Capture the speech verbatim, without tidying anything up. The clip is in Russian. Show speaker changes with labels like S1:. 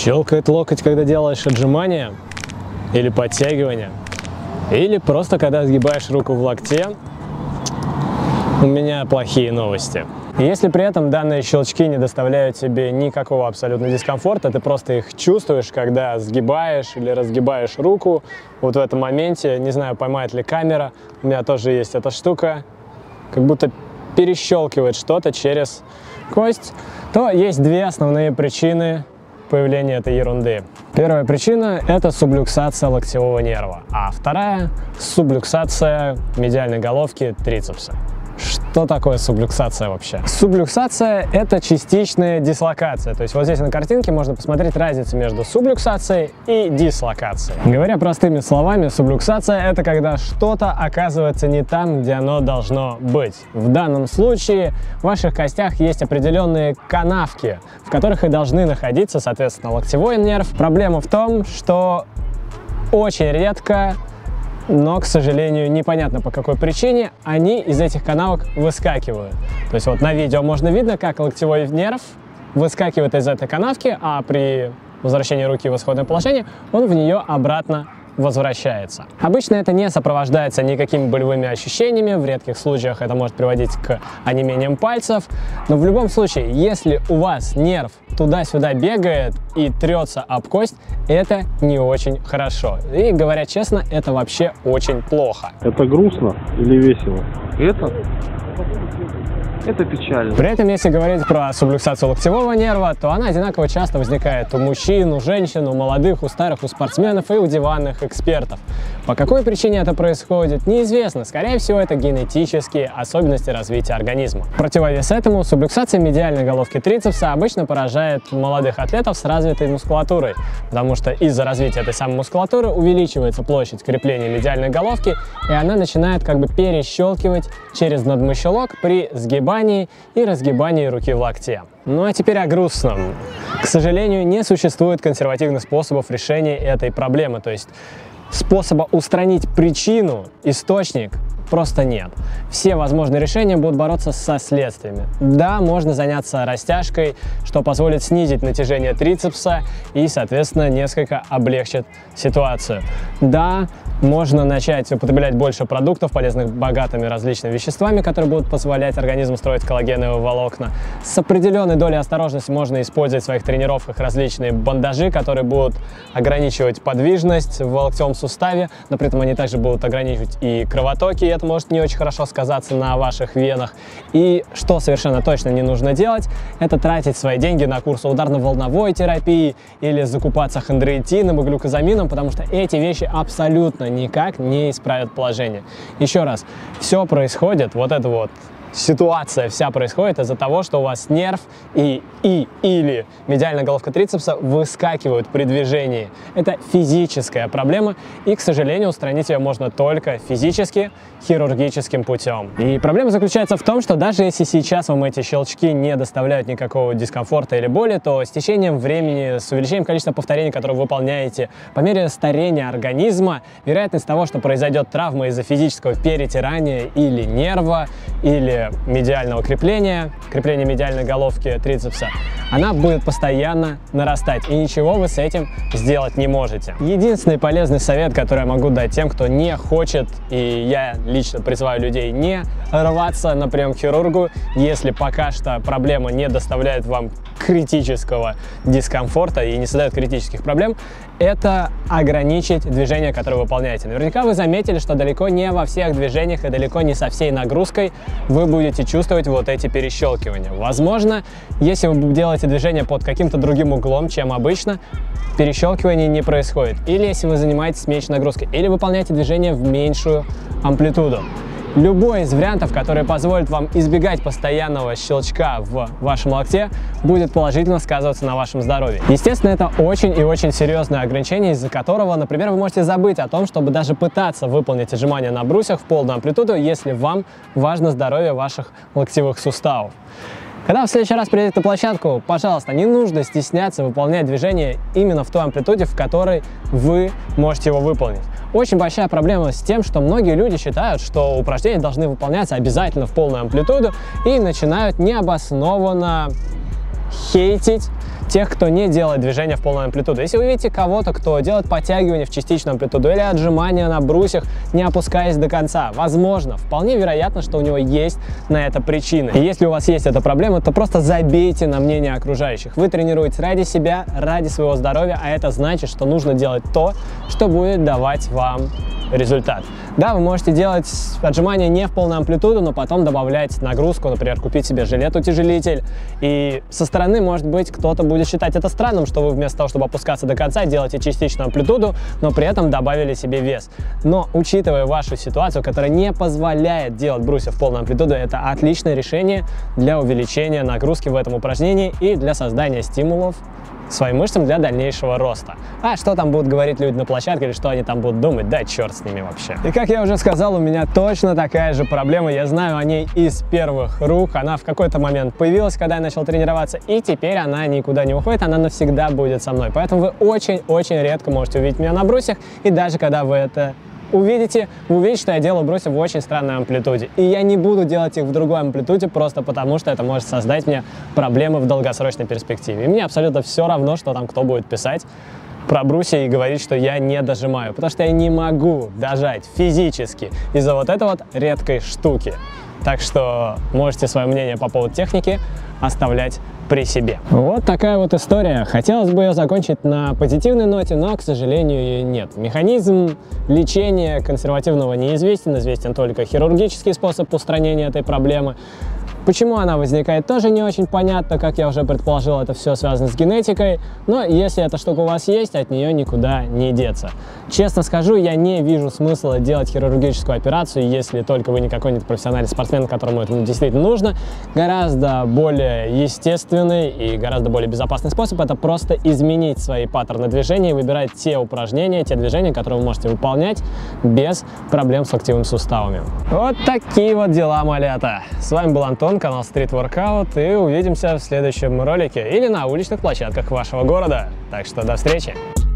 S1: Щелкает локоть, когда делаешь отжимания или подтягивания, или просто когда сгибаешь руку в локте. У меня плохие новости. Если при этом данные щелчки не доставляют тебе никакого абсолютно дискомфорта, ты просто их чувствуешь, когда сгибаешь или разгибаешь руку, вот в этом моменте, не знаю, поймает ли камера, у меня тоже есть эта штука, как будто перещелкивает что-то через кость, то есть две основные причины появления этой ерунды. Первая причина – это сублюксация локтевого нерва, а вторая – сублюксация медиальной головки трицепса. Что такое сублюксация вообще? Сублюксация – это частичная дислокация. То есть вот здесь на картинке можно посмотреть разницу между сублюксацией и дислокацией. Говоря простыми словами, сублюксация – это когда что-то оказывается не там, где оно должно быть. В данном случае в ваших костях есть определенные канавки, в которых и должны находиться, соответственно, локтевой нерв. Проблема в том, что очень редко, но, к сожалению, непонятно по какой причине, они из этих канавок выскакивают. То есть вот на видео можно видно, как локтевой нерв выскакивает из этой канавки, а при возвращении руки в исходное положение он в нее обратно возвращается. Обычно это не сопровождается никакими болевыми ощущениями, в редких случаях это может приводить к онемениям пальцев, но в любом случае, если у вас нерв туда-сюда бегает и трется об кость, это не очень хорошо. И, говоря честно, это вообще очень плохо.
S2: Это грустно или весело?
S3: Это? Это печально.
S1: При этом, если говорить про сублюксацию локтевого нерва, то она одинаково часто возникает у мужчин, у женщин, у молодых, у старых, у спортсменов и у диванных экспертов. По какой причине это происходит, неизвестно. Скорее всего, это генетические особенности развития организма. В противовес этому, сублюксация медиальной головки трицепса обычно поражает молодых атлетов с развитой мускулатурой, потому что из-за развития этой самой мускулатуры увеличивается площадь крепления медиальной головки, и она начинает как бы перещелкивать через надмыщелок при сгибании и разгибании руки в локте. Ну а теперь о грустном. К сожалению, не существует консервативных способов решения этой проблемы, то есть способа устранить причину, источник, просто нет. Все возможные решения будут бороться со следствиями. Да, можно заняться растяжкой, что позволит снизить натяжение трицепса и, соответственно, несколько облегчит ситуацию. Да, можно начать употреблять больше продуктов, полезных богатыми различными веществами, которые будут позволять организму строить коллагеновые волокна. С определенной долей осторожности можно использовать в своих тренировках различные бандажи, которые будут ограничивать подвижность в локтевом суставе, но при этом они также будут ограничивать и кровотоки, и это может не очень хорошо сказаться на ваших венах. И что совершенно точно не нужно делать, это тратить свои деньги на курсы ударно-волновой терапии или закупаться хондроитином и глюкозамином, потому что эти вещи абсолютно никак не исправят положение. Еще раз, все происходит, вот это вот ситуация вся происходит из-за того, что у вас нерв и, и или медиальная головка трицепса выскакивают при движении. Это физическая проблема, и, к сожалению, устранить ее можно только физически, хирургическим путем. И проблема заключается в том, что даже если сейчас вам эти щелчки не доставляют никакого дискомфорта или боли, то с течением времени, с увеличением количества повторений, которые вы выполняете, по мере старения организма, вероятность того, что произойдет травма из-за физического перетирания или нерва, или медиального крепления, крепления медиальной головки трицепса, она будет постоянно нарастать, и ничего вы с этим сделать не можете. Единственный полезный совет, который я могу дать тем, кто не хочет, и я лично призываю людей не рваться на прием к хирургу, если пока что проблема не доставляет вам критического дискомфорта и не создает критических проблем, это ограничить движения, которые вы выполняете. Наверняка вы заметили, что далеко не во всех движениях и далеко не со всей нагрузкой вы будете чувствовать вот эти перещелкивания. Возможно, если вы делаете движение под каким-то другим углом, чем обычно, перещелкивание не происходит. Или если вы занимаетесь меньшей нагрузкой, или выполняете движение в меньшую амплитуду. Любой из вариантов, который позволит вам избегать постоянного щелчка в вашем локте, будет положительно сказываться на вашем здоровье. Естественно, это очень и очень серьезное ограничение, из-за которого, например, вы можете забыть о том, чтобы даже пытаться выполнить отжимания на брусьях в полную амплитуду, если вам важно здоровье ваших локтевых суставов. Когда вы в следующий раз придете на площадку, пожалуйста, не нужно стесняться выполнять движение именно в той амплитуде, в которой вы можете его выполнить. Очень большая проблема с тем, что многие люди считают, что упражнения должны выполняться обязательно в полную амплитуду и начинают необоснованно хейтить тех, кто не делает движения в полную амплитуду. Если вы видите кого-то, кто делает подтягивания в частичную амплитуду или отжимания на брусьях, не опускаясь до конца, возможно, вполне вероятно, что у него есть на это причины. И если у вас есть эта проблема, то просто забейте на мнение окружающих. Вы тренируетесь ради себя, ради своего здоровья, а это значит, что нужно делать то, что будет давать вам результат. Да, вы можете делать отжимания не в полную амплитуду, но потом добавлять нагрузку, например, купить себе жилет-утяжелитель. И со стороны, может быть, кто-то будет считать это странным, что вы вместо того, чтобы опускаться до конца, делаете частичную амплитуду, но при этом добавили себе вес. Но, учитывая вашу ситуацию, которая не позволяет делать брусья в полную амплитуду, это отличное решение для увеличения нагрузки в этом упражнении и для создания стимулов своим мышцам для дальнейшего роста. А что там будут говорить люди на площадке или что они там будут думать, да черт с ними вообще. И как я уже сказал, у меня точно такая же проблема, я знаю о ней из первых рук, она в какой-то момент появилась, когда я начал тренироваться, и теперь она никуда не уходит, она навсегда будет со мной. Поэтому вы очень-очень редко можете увидеть меня на брусьях, и даже когда вы это увидите, вы увидите, что я делаю брусья в очень странной амплитуде. И я не буду делать их в другой амплитуде, просто потому что это может создать мне проблемы в долгосрочной перспективе. И мне абсолютно все равно, что там кто будет писать про брусья и говорить, что я не дожимаю, потому что я не могу дожать физически из-за вот этой вот редкой штуки. Так что можете свое мнение по поводу техники оставлять при себе. Вот такая вот история. Хотелось бы ее закончить на позитивной ноте, но, к сожалению, нет. Механизм лечения консервативного неизвестен, известен только хирургический способ устранения этой проблемы. Почему она возникает, тоже не очень понятно, как я уже предположил, это все связано с генетикой, но если эта штука у вас есть, от нее никуда не деться. Честно скажу, я не вижу смысла делать хирургическую операцию, если только вы не какой-нибудь профессиональный спортсмен, которому это действительно нужно. Гораздо более естественный и гораздо более безопасный способ — это просто изменить свои паттерны движения и выбирать те упражнения, те движения, которые вы можете выполнять без проблем с локтевыми суставами. Вот такие вот дела, малята. С вами был Антон, канал Street Workout, и увидимся в следующем ролике или на уличных площадках вашего города. Так что до встречи!